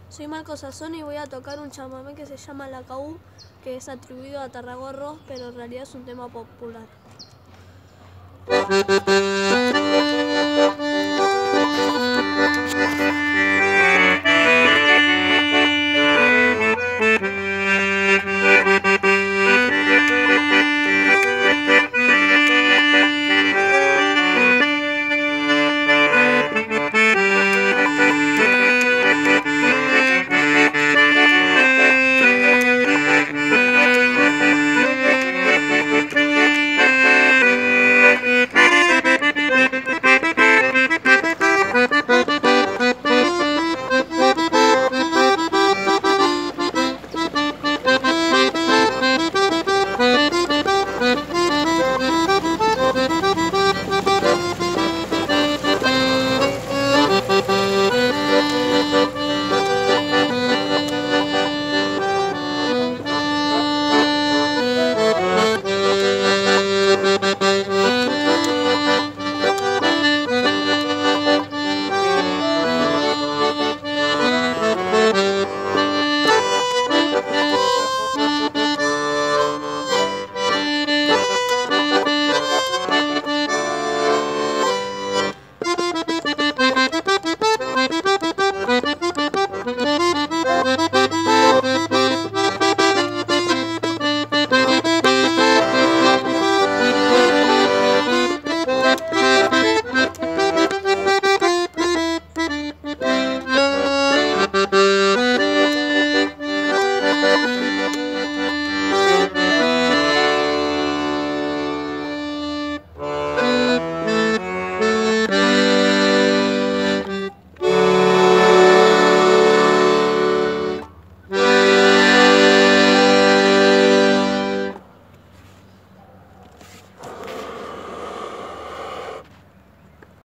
Soy Marcos Sazón y voy a tocar un chamamé que se llama Lacaú, que es atribuido a Tarragorros, pero en realidad es un tema popular.